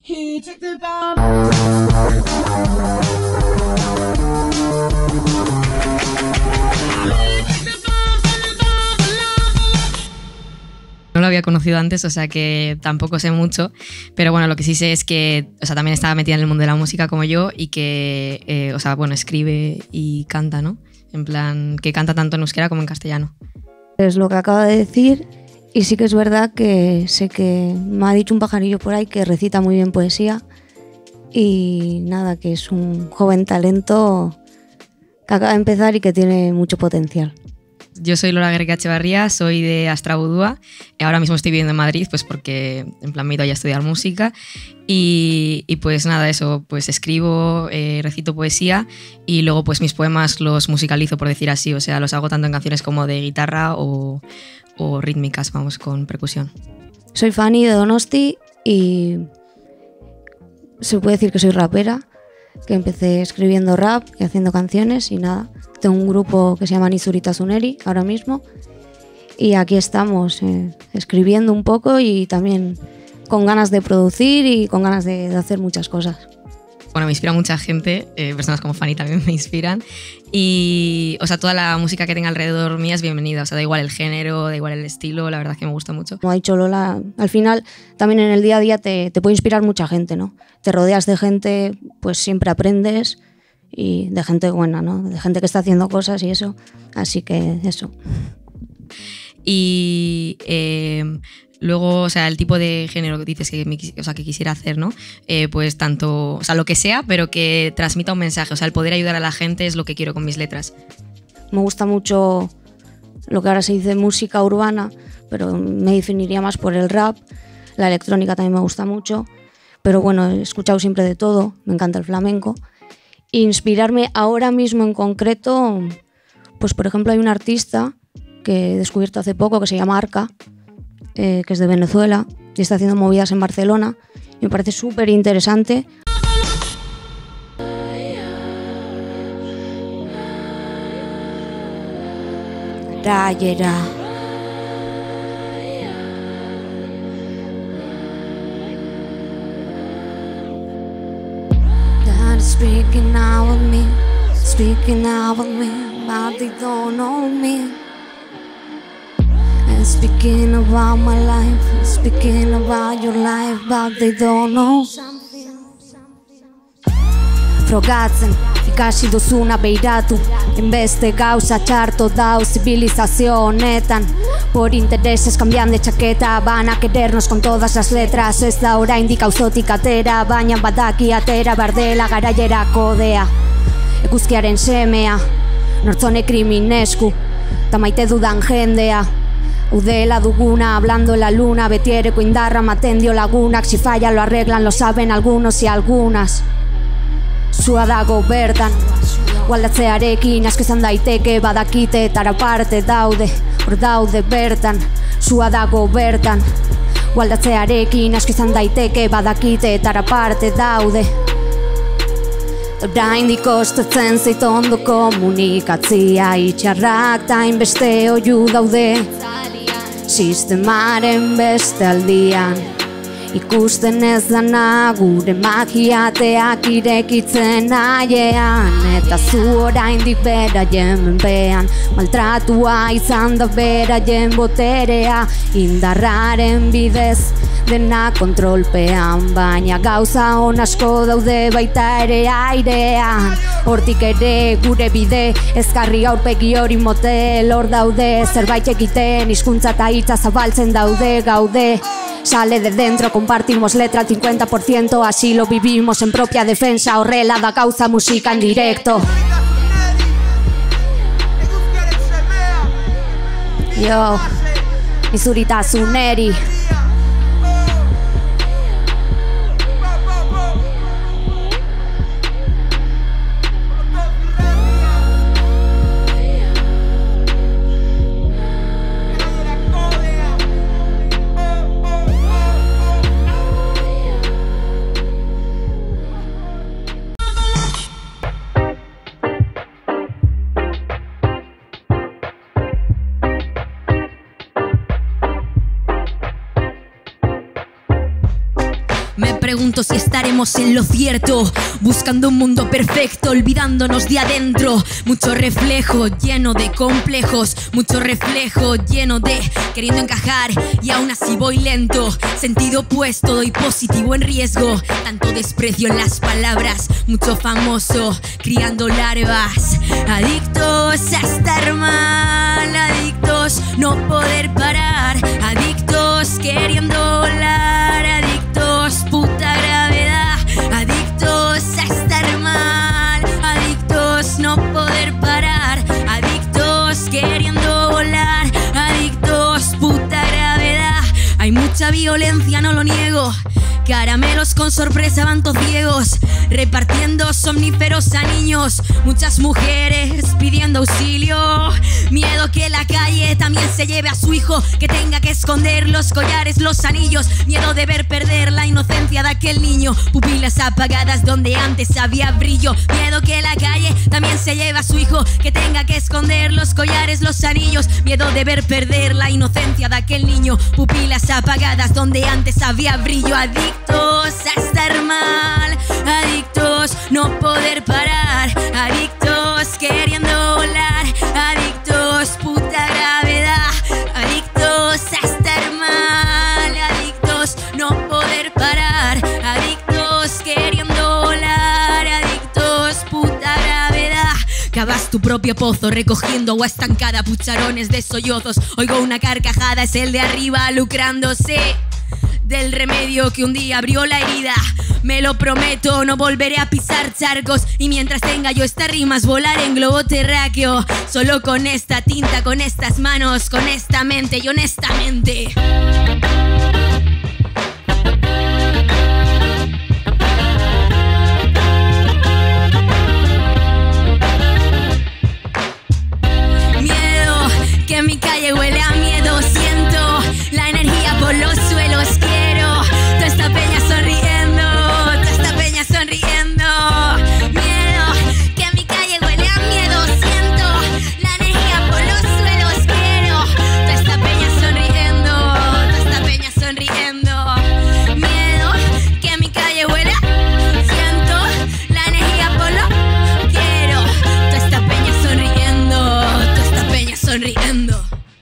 He took the bomb. No lo había conocido antes, o sea que tampoco sé mucho, pero bueno, lo que sí sé es que, o sea, también estaba metida en el mundo de la música como yo y que, o sea, bueno, escribe y canta, ¿no? En plan, que canta tanto en euskera como en castellano. Es lo que acaba de decir, y sí que es verdad que sé que me ha dicho un pajarillo por ahí que recita muy bien poesía y nada, que es un joven talento que acaba de empezar y que tiene mucho potencial. Yo soy Lola Guerrica Echevarría, soy de Astrabudúa. Ahora mismo estoy viviendo en Madrid, pues porque en plan me he ido ya a estudiar música. Y pues nada, eso, pues escribo, recito poesía y luego pues mis poemas los musicalizo, por decir así. O sea, los hago tanto en canciones como de guitarra o rítmicas, vamos, con percusión. Soy Fanny de Donosti y se puede decir que soy rapera, que empecé escribiendo rap y haciendo canciones y nada. Tengo un grupo que se llama Nizurita Zuneri ahora mismo y aquí estamos escribiendo un poco y también con ganas de producir y con ganas de hacer muchas cosas. Bueno, me inspira mucha gente, personas como Fanny también me inspiran y, o sea, toda la música que tenga alrededor mía es bienvenida, o sea, da igual el género, da igual el estilo, la verdad que me gusta mucho. Como ha dicho Lola, al final también en el día a día te puede inspirar mucha gente, ¿no? Te rodeas de gente, pues siempre aprendes y de gente buena, ¿no? De gente que está haciendo cosas y eso, así que eso. Y luego, o sea, el tipo de género que dices que, que quisiera hacer, ¿no? Pues tanto, o sea, lo que sea, pero que transmita un mensaje, o sea, el poder ayudar a la gente es lo que quiero con mis letras. Me gusta mucho lo que ahora se dice música urbana, pero me definiría más por el rap. La electrónica también me gusta mucho, pero bueno, he escuchado siempre de todo, me encanta el flamenco. Inspirarme ahora mismo en concreto, pues por ejemplo hay un artista que he descubierto hace poco que se llama Arca, que es de Venezuela y está haciendo movidas en Barcelona y me parece súper interesante. Rayera. Speaking out with me, but they don't know me. And speaking about my life, speaking about your life, but they don't know. Frogatzen, ikasi duzuna beiratu, enbeste gauza txarto dau zibilizazio honetan. Por intereses cambian de chaqueta, van a querernos con todas las letras. Ez da oraindik auzotik atera, baina badaki atera bardela garaiera kodea. Eguzkiaren semea, nortzone kriminesku, ta maite dudan jendea. Udela duguna, hablando la luna, betiereko indarra maten dio lagunak. Si falla lo arreglan, lo saben algunos y algunas. Sua dago bertan, gualdatzearekin asko izan daiteke badakite etara parte daude, hor daude bertan. Sua dago bertan, gualdatzearekin asko izan daiteke badakite etara parte daude. Oraindik kostatzen zait ondo komunikatzia, itxarrak ta hainbeste oihu daude sistemaren beste aldian. Ikusten ez dana gure magiateak irekitzen naiean. Eta zu oraindik beraien menpean, maltratua izan da beraien boterea. Indarraren bidez dena kontrolpean, baina gauza on asko daude baita ere airean. Hortik ere gure bide, ezkarri aurpegi hori motel hor daude. Zerbait egiten, hizkuntza eta hitza zabaltzen daude gaude. Sale de dentro, compartimos letra al 50%, así lo vivimos en propia defensa, horrela da gauza musika en directo. Yo, Nizurita Zuneri. juntos y estaremos en lo cierto, buscando un mundo perfecto, olvidándonos de adentro. Mucho reflejo lleno de complejos, mucho reflejo lleno de queriendo encajar y aún así voy lento. Sentido opuesto, doy positivo en riesgo, tanto desprecio en las palabras, mucho famoso criando larvas. Adictos a estar mal, adictos no poder parar, adictos queriendo volar, adictos puta gravedad, adictos a estar mal, adictos no poder parar, adictos queriendo volar, adictos puta gravedad. Hay mucha violencia, no lo niego, caramelos con sorpresa van todos ciegos, repartiendo somníferos a niños, muchas mujeres pidiendo auxilio. Miedo que la calle también se lleve a su hijo, que tenga que esconder los collares, los anillos. Miedo de ver perder la inocencia de aquel niño, pupilas apagadas donde antes había brillo. Miedo que la calle también se lleve a su hijo, que tenga que esconder los collares, los anillos. Miedo de ver perder la inocencia de aquel niño, pupilas apagadas donde antes había brillo. Adictos a estar mal, adictos no poder parar, adictos queriendo volar, adictos puta gravedad, adictos a estar mal, adictos no poder parar, adictos queriendo volar, adictos puta gravedad. Cavas tu propio pozo recogiendo agua estancada, pucharones de sollozos. Oigo una carcajada, es el de arriba lucrándose del remedio que un día abrió la herida. Me lo prometo, no volveré a pisar charcos, y mientras tenga yo estas rimas volaré en globo terráqueo, solo con esta tinta, con estas manos, con esta mente y honestamente. Miedo, que mi calle huele a miedo, siento la energía por los suelos, quiero toda esta peña sonriendo, toda esta peña sonriendo. Miedo, que mi calle huele a miedo, siento la energía por los suelos, quiero toda esta peña sonriendo, toda esta peña sonriendo. Miedo, que mi calle huele a, siento la energía por los, quiero toda esta peña sonriendo, toda esta peña sonriendo.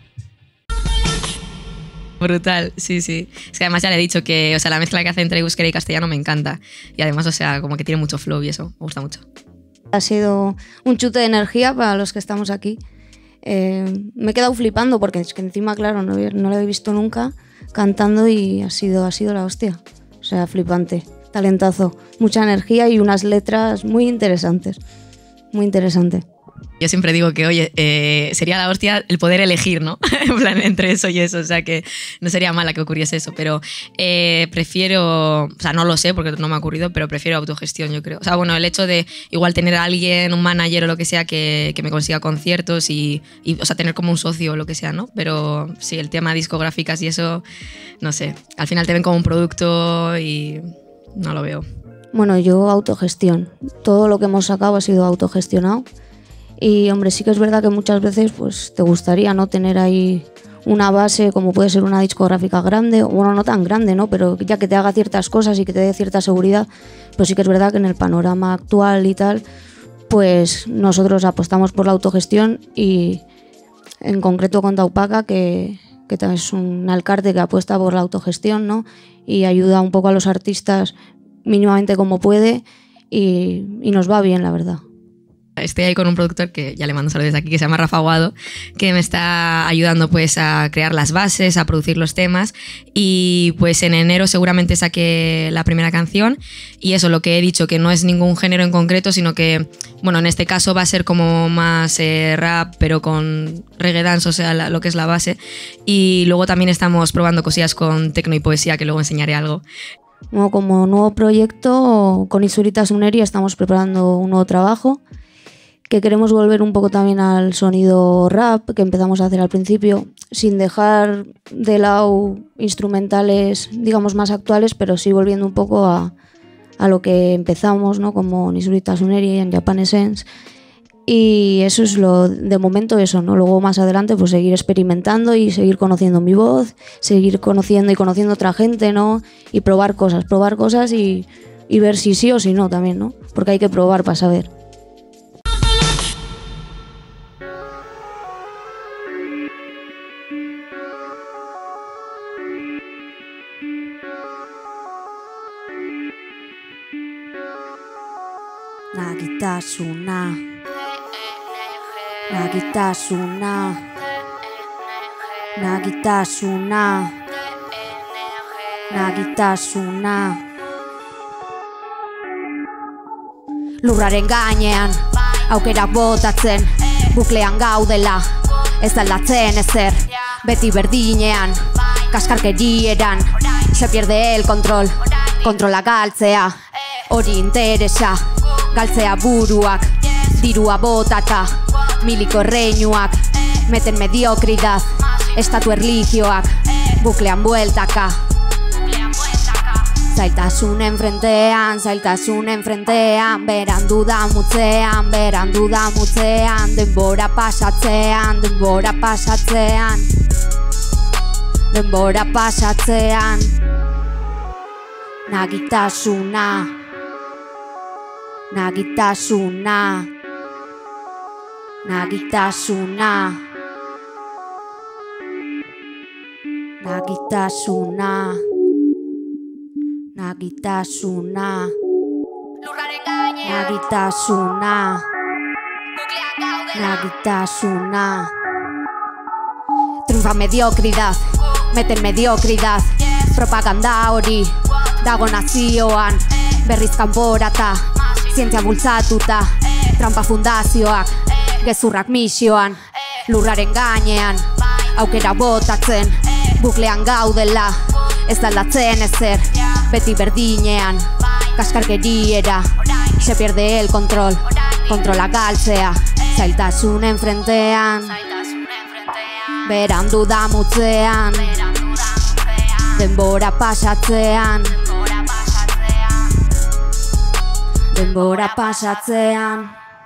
Brutal, sí, sí. Es que además ya le he dicho que, o sea, la mezcla que hace entre euskera y castellano me encanta. Y además, o sea, como que tiene mucho flow y eso, me gusta mucho. Ha sido un chute de energía para los que estamos aquí. Me he quedado flipando porque es que encima, claro, no lo he visto nunca cantando y ha sido la hostia. O sea, flipante, talentazo, mucha energía y unas letras muy interesantes. Muy interesante. Yo siempre digo que, oye, sería la hostia el poder elegir, ¿no? En plan, entre eso y eso, o sea, que no sería mala que ocurriese eso, pero prefiero, o sea, no lo sé porque no me ha ocurrido, pero prefiero autogestión, yo creo. O sea, bueno, el hecho de igual tener a alguien, un manager o lo que sea, que me consiga conciertos y, o sea, tener como un socio o lo que sea, ¿no? Pero sí, el tema de discográficas y eso, no sé, al final te ven como un producto y no lo veo. Bueno, yo autogestión. Todo lo que hemos sacado ha sido autogestionado. Y hombre, sí que es verdad que muchas veces pues te gustaría no tener ahí una base como puede ser una discográfica grande, o bueno, no tan grande, ¿no? Pero ya que te haga ciertas cosas y que te dé cierta seguridad. Pero sí que es verdad que en el panorama actual y tal, pues nosotros apostamos por la autogestión y en concreto con Taupaca, que es un alcalde que apuesta por la autogestión, ¿no? Y ayuda un poco a los artistas mínimamente como puede y nos va bien, la verdad. Estoy ahí con un productor que ya le mando saludos desde aquí, que se llama Rafa Aguado, que me está ayudando pues a crear las bases, a producir los temas, y pues en enero seguramente saqué la primera canción. Y eso, lo que he dicho, que no es ningún género en concreto, sino que, bueno, en este caso va a ser como más rap, pero con reggae dance, o sea, lo que es la base. Y luego también estamos probando cosillas con tecno y poesía, que luego enseñaré algo. Bueno, como nuevo proyecto, con Isurita Suneri estamos preparando un nuevo trabajo, que queremos volver un poco también al sonido rap que empezamos a hacer al principio, sin dejar de lado instrumentales, digamos, más actuales, pero sí volviendo un poco a lo que empezamos, ¿no? Como Isurita Suneri en Japan Essence. Y eso es lo de momento eso, ¿no? Luego más adelante pues seguir experimentando y seguir conociendo mi voz, seguir conociendo y conociendo otra gente, ¿no? Y probar cosas y ver si sí o si no también, ¿no? Porque hay que probar para saber. Nagitasuna, Nagitasuna, Nagitasuna, Nagitasuna. Lurraren gainean, aukerak botatzen, buklean gaudela, ez aldatzen ezer, beti berdinean, kaskarkerieran, se pierde el control, kontrola galtzea, hori interesa, galtzea buruak, dirua botata, miliko erreinuak, meten mediokridad, estatu erligioak, buklean bueltaka. Zailtasunen frentean, berandu da mutzean, denbora pasatzean, Nagitasuna, Nagitasuna, Nagitasuna, Nagitasuna, Nagitasuna, Nagitasuna, Nagitasuna. Triunfa mediocridad, meten mediocridad, propaganda hori dago nazioan, berriz kanporata, zientzia bultzatuta, trampa fundazioak, gezurrak misioan, lurraren gainean, aukera botatzen, buklean gaudela, ez aldatzen ezer, beti berdinean, kaskarkeriera, se pierde el control, kontrola galtzea, zailtasunen frentean, berandu da mutzean, denbora pasatzean, denbora pasatzean.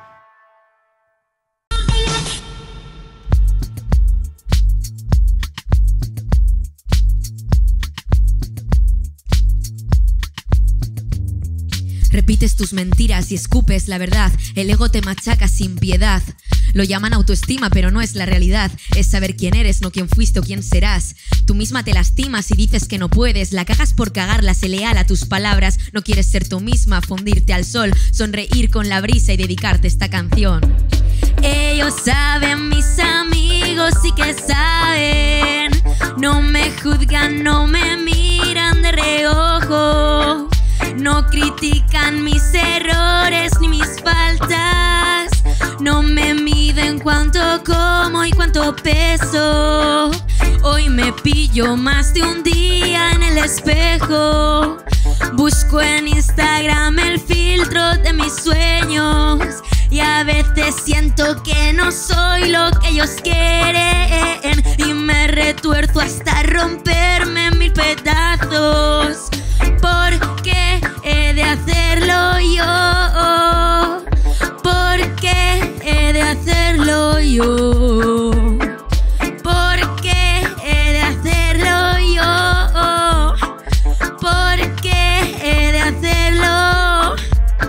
Repites tus mentiras y escupes la verdad. El ego te machaca sin piedad. Lo llaman autoestima, pero no es la realidad. Es saber quién eres, no quién fuiste o quién serás. Tú misma te lastimas y dices que no puedes. La cagas por cagarla, sé leal a tus palabras. No quieres ser tú misma, fundirte al sol, sonreír con la brisa y dedicarte esta canción. Ellos saben, mis amigos sí que saben. No me juzgan, no me miran de reojo. No critican mis errores ni mis faltas. No me miden cuánto como y cuánto peso. Hoy me pillo más de un día en el espejo. Busco en Instagram el filtro de mis sueños. Y a veces siento que no soy lo que ellos quieren. Y me retuerzo hasta romperme en mil pedazos. ¿Por qué he de hacerlo yo? ¿Por qué he de hacerlo yo? ¿Por qué he de hacerlo yo? ¿Por qué he de hacerlo?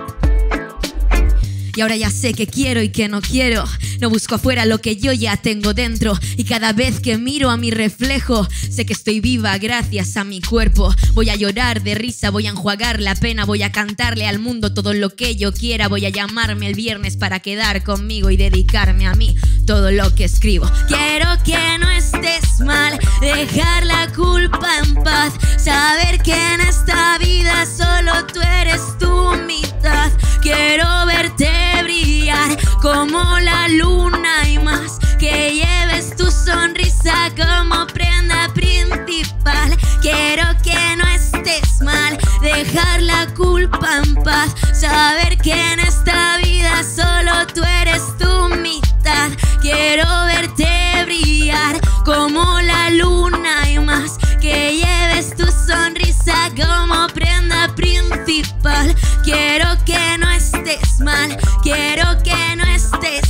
Y ahora ya sé qué quiero y qué no quiero. No busco afuera lo que yo ya tengo dentro. Y cada vez que miro a mi reflejo, sé que estoy viva gracias a mi cuerpo. Voy a llorar de risa, voy a enjuagar la pena. Voy a cantarle al mundo todo lo que yo quiera. Voy a llamarme el viernes para quedar conmigo y dedicarme a mí todo lo que escribo. Quiero que no estés mal, dejar la culpa en paz. Saber que en esta vida solo tú eres tu mitad. Quiero verte brillar como la luna y más. Que lleves tu sonrisa como prenda principal. Quiero que no estés mal, dejar la culpa en paz. Saber que en esta vida solo tú eres tu mitad. Quiero verte brillar como la luna y más. Que lleves tu sonrisa como prenda principal. Quiero que no estés mal, quiero que no estés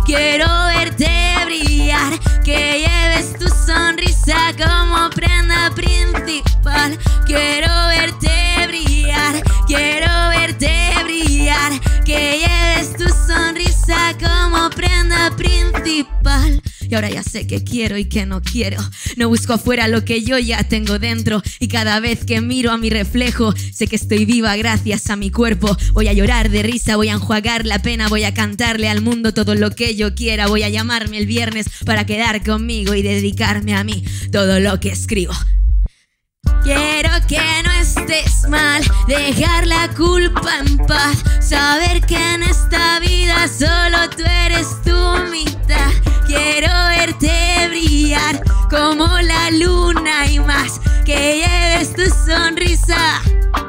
quiero verte brillar, que lleves tu sonrisa como prenda principal. Quiero verte brillar, quiero verte brillar, que lleves tu sonrisa como prenda principal. Y ahora ya sé qué quiero y qué no quiero. No busco afuera lo que yo ya tengo dentro. Y cada vez que miro a mi reflejo, sé que estoy viva gracias a mi cuerpo. Voy a llorar de risa, voy a enjuagar la pena, voy a cantarle al mundo todo lo que yo quiera. Voy a llamarme el viernes para quedar conmigo y dedicarme a mí todo lo que escribo. Quiero que no estés mal, dejar la culpa en paz, saber que en esta vida solo tú eres tu mitad. Quiero verte brillar como la luna y más, que lleves tu sonrisa.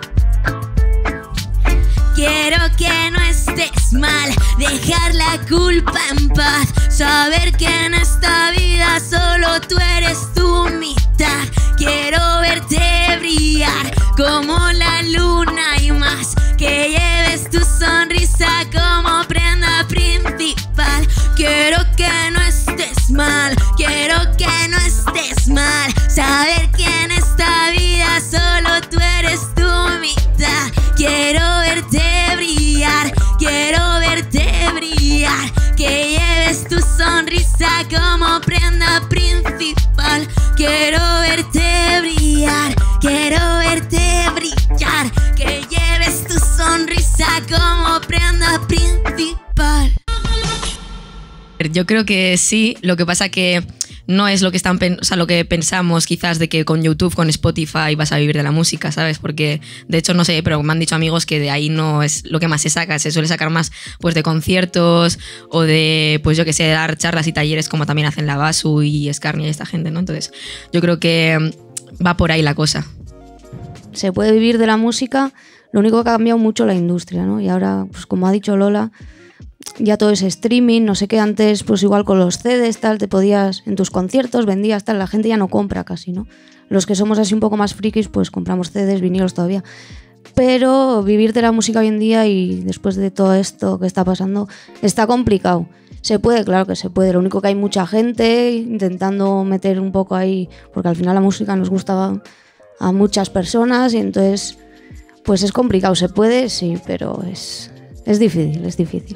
Quiero que no estés mal, dejar la culpa en paz, saber que en esta vida solo tú eres tu mitad. Quiero verte brillar como la luna y más, que lleves tu sonrisa como prenda principal. Quiero que no estés mal, quiero que no estés mal, saber que en esta vida solo tú eres tu mitad. Quiero verte brillar, quiero verte brillar, que lleves tu sonrisa como prenda principal. Quiero verte brillar, quiero verte brillar, que lleves tu sonrisa como prenda principal. Yo creo que sí, lo que pasa que no es lo que lo que pensamos quizás de que con YouTube, con Spotify vas a vivir de la música, ¿sabes? Porque de hecho no sé, pero me han dicho amigos que de ahí no es lo que más se saca, se suele sacar más pues de conciertos o de, pues yo que sé, dar charlas y talleres como también hacen la Basu y Scarnia y esta gente, ¿no? Entonces yo creo que va por ahí la cosa. Se puede vivir de la música, lo único que ha cambiado mucho la industria, ¿no? Y ahora, pues como ha dicho Lola, ya todo es streaming, no sé qué, antes pues igual con los CDs tal, te podías en tus conciertos, vendías tal, la gente ya no compra casi, ¿no? Los que somos así un poco más frikis pues compramos CDs, vinilos todavía. Pero vivir de la música hoy en día y después de todo esto que está pasando, está complicado. Se puede, claro que se puede, lo único que hay mucha gente intentando meter un poco ahí, porque al final la música nos gusta a muchas personas y entonces pues es complicado, se puede, sí, pero es difícil, es difícil.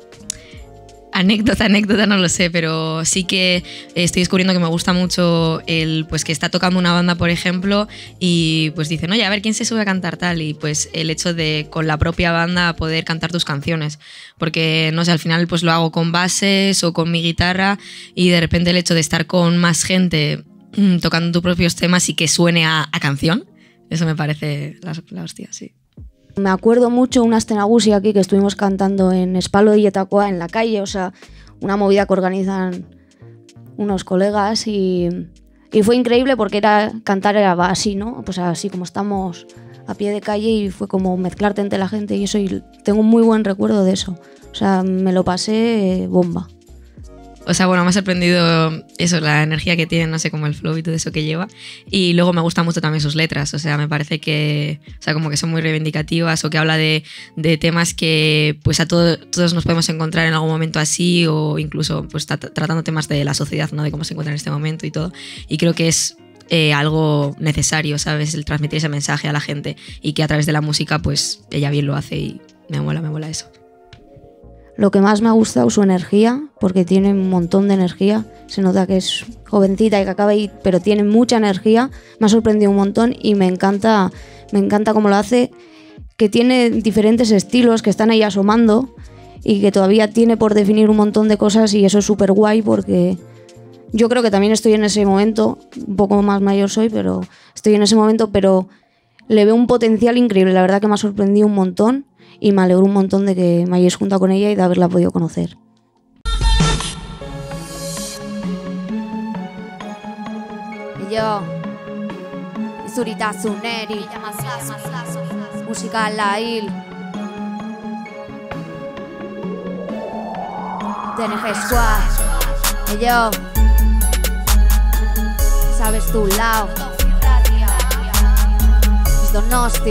Anécdota no lo sé, pero sí que estoy descubriendo que me gusta mucho el pues que está tocando una banda, por ejemplo, y pues dicen, oye, a ver quién se sube a cantar tal, y pues el hecho de con la propia banda poder cantar tus canciones, porque no sé, al final pues lo hago con bases o con mi guitarra y de repente el hecho de estar con más gente tocando tus propios temas y que suene a canción, eso me parece la hostia, sí. Me acuerdo mucho una Astenagusi aquí que estuvimos cantando en Espalo de Yetacoa, en la calle, o sea, una movida que organizan unos colegas y fue increíble porque cantar era así, ¿no? Pues así como estamos a pie de calle y fue como mezclarte entre la gente y eso, y tengo un muy buen recuerdo de eso, o sea, me lo pasé bomba. O sea, bueno, me ha sorprendido eso, la energía que tiene, no sé, como el flow y todo eso que lleva. Y luego me gustan mucho también sus letras, o sea, me parece que, o sea, como que son muy reivindicativas o que habla de temas que pues a todos nos podemos encontrar en algún momento así, o incluso pues tratando temas de la sociedad, ¿no? De cómo se encuentra en este momento y todo. Y creo que es algo necesario, ¿sabes? El transmitir ese mensaje a la gente y que a través de la música pues ella bien lo hace y me mola eso. Lo que más me ha gustado, su energía, porque tiene un montón de energía. Se nota que es jovencita y que acaba ahí, pero tiene mucha energía. Me ha sorprendido un montón y me encanta cómo lo hace, que tiene diferentes estilos que están ahí asomando y que todavía tiene por definir un montón de cosas, y eso es súper guay porque yo creo que también estoy en ese momento, un poco más mayor soy, pero estoy en ese momento, pero le veo un potencial increíble. La verdad que me ha sorprendido un montón. Y me alegro un montón de que me hayáis juntado con ella y de haberla podido conocer. Yo, Zurita Zuneri, música Lail, TNG Squad, yo, sabes tu lado, es Donosti,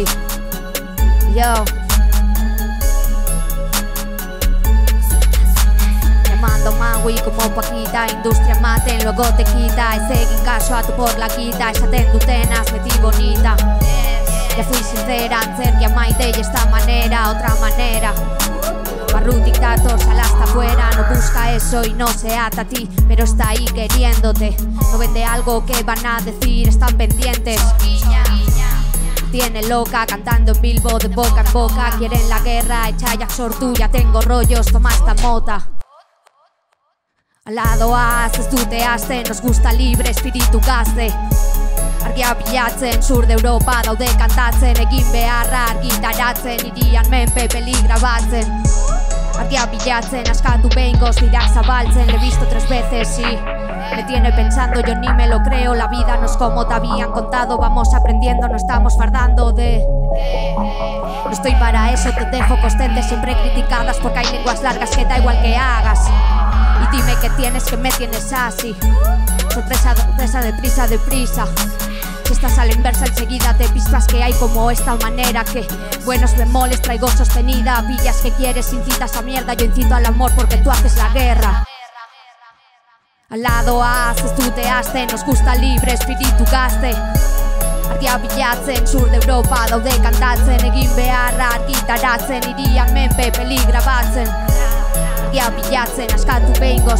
yo. mando magui como Paquita. Industria maten, luego te quita. E seguin caso a tu por la quita. Esa ten dutenas, metí bonita. Le fui sincera, ancerquia maite y esta manera, otra manera. Barroom dictator, sal hasta afuera. No busca eso y no se ata a ti, pero está ahí queriéndote. No vende algo que van a decir, están pendientes. Tiene loca, cantando en Bilbo de boca en boca. Quieren la guerra, echa ya sortuya. Tengo rollos, toma esta mota. Al lado A, estuteaste, nos gusta libre espíritu gazte. Argia bilatzen, sur de Europa daude kantatzen. Egin beharra argitaratzen, irian menpe peligra batzen. Argia bilatzen, askatu behingoz bideak zabaltzen. Le he visto 3 veces y me tiene pensando, yo ni me lo creo. La vida no es como te habían contado. Vamos aprendiendo, no estamos fardando de... No estoy para eso, te dejo constante. Siempre criticadas porque hay lenguas largas que da igual que hagas. Y dime qué tienes, que me tienes así. Sorpresa, sorpresa, deprisa. Si estás a la inversa enseguida te pistas que hay como esta manera. Que buenos bemoles traigo sostenida. Villas que quieres, incitas a mierda. Yo incito al amor porque tú haces la guerra. Al lado A, estuteaste, nos gusta libre espíritu gazte. Argia bilatzen, sur de Europa daude kantatzen. Egin beharra argitaratzen, irian menpe peligra batzen. Argia bilatzen, askatu behingoz.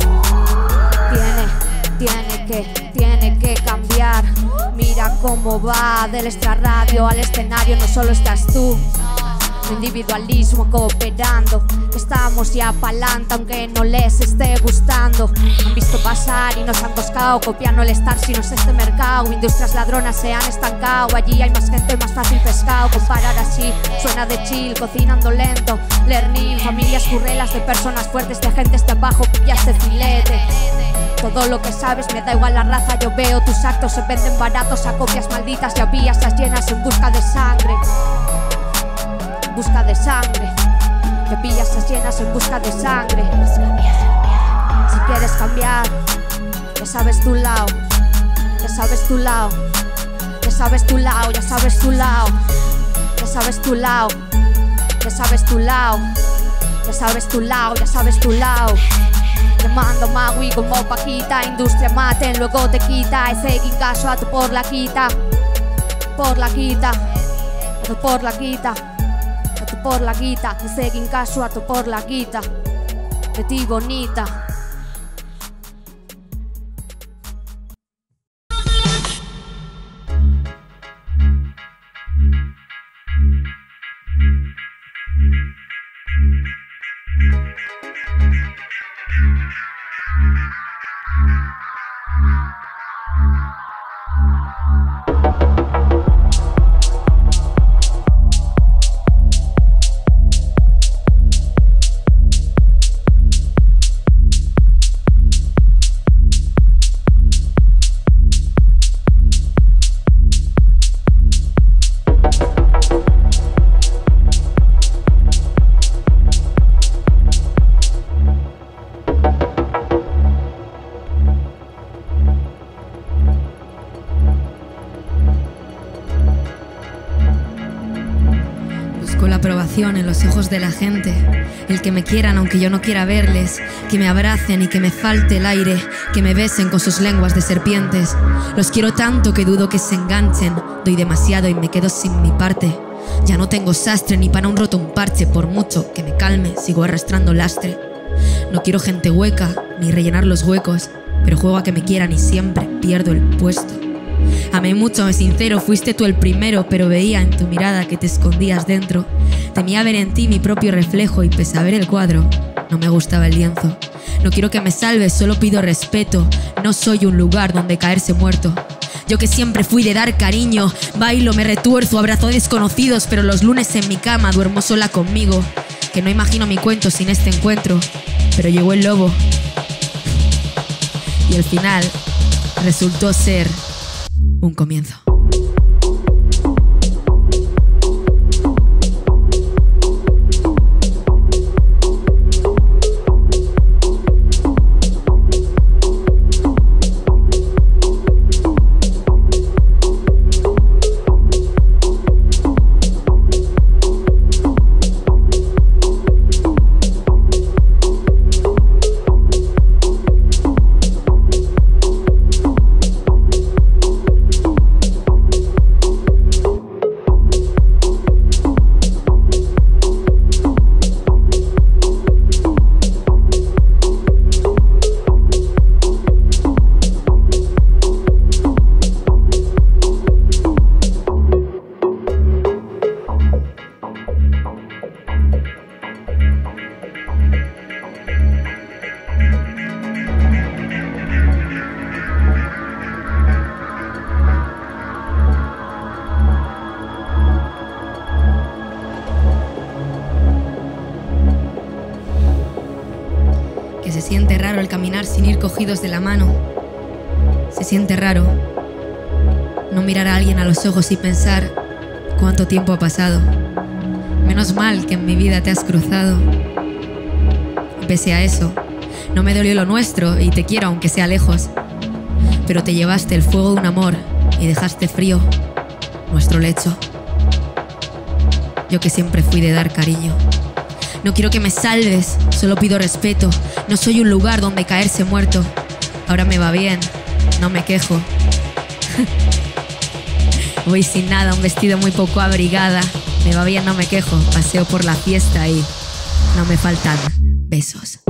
Tiene que cambiar. Mira cómo va del extrarradio al escenario. No solo estás tú, individualismo cooperando. Estamos ya pa'lante aunque no les esté gustando. Han visto pasar y nos han buscado, copiando el estar si no es este mercado. Industrias ladronas se han estancado, allí hay más gente, más fácil pescado. Comparar así, suena de chill, cocinando lento. Learning, familias currelas de personas fuertes, de gente de abajo, pillas de filete. Todo lo que sabes, me da igual la raza. Yo veo tus actos, se venden baratos a copias malditas. Ya vías llenas en busca de sangre. Busca de sangre. Te pillas las llenas en busca de sangre. Si quieres cambiar, ya sabes tu lado. Ya sabes tu lado. Ya sabes tu lado, ya sabes tu lado. Ya sabes tu lado. Ya sabes tu lado. Ya sabes tu lado, ya sabes tu lado. Te mando magui como Paquita. Industria maten, luego te quita. E seguin caso a tu por la quita. Por la quita. A tu por la quita. A tu por la guita, te seguin caso a tu por la guita. De ti bonita. En los ojos de la gente, el que me quieran aunque yo no quiera verles, que me abracen y que me falte el aire, que me besen con sus lenguas de serpientes. Los quiero tanto que dudo que se enganchen, doy demasiado y me quedo sin mi parte. Ya no tengo sastre ni para un roto un parche, por mucho que me calme sigo arrastrando lastre. No quiero gente hueca ni rellenar los huecos, pero juego a que me quieran y siempre pierdo el puesto. Amé mucho, me sincero, fuiste tú el primero, pero veía en tu mirada que te escondías dentro. Temía ver en ti mi propio reflejo y pese a ver el cuadro, no me gustaba el lienzo. No quiero que me salves, solo pido respeto. No soy un lugar donde caerse muerto. Yo que siempre fui de dar cariño, bailo, me retuerzo, abrazo a desconocidos, pero los lunes en mi cama duermo sola conmigo. Que no imagino mi cuento sin este encuentro, pero llegó el lobo. Y el final resultó ser un comienzo. siente raro el caminar sin ir cogidos de la mano. Se siente raro no mirar a alguien a los ojos y pensar cuánto tiempo ha pasado. Menos mal que en mi vida te has cruzado. Y pese a eso, no me dolió lo nuestro y te quiero aunque sea lejos. Pero te llevaste el fuego de un amor y dejaste frío nuestro lecho. Yo que siempre fui de dar cariño. No quiero que me salves, solo pido respeto. No soy un lugar donde caerse muerto. Ahora me va bien, no me quejo. Voy sin nada, un vestido muy poco abrigada. Me va bien, no me quejo. Paseo por la fiesta y no me faltan besos.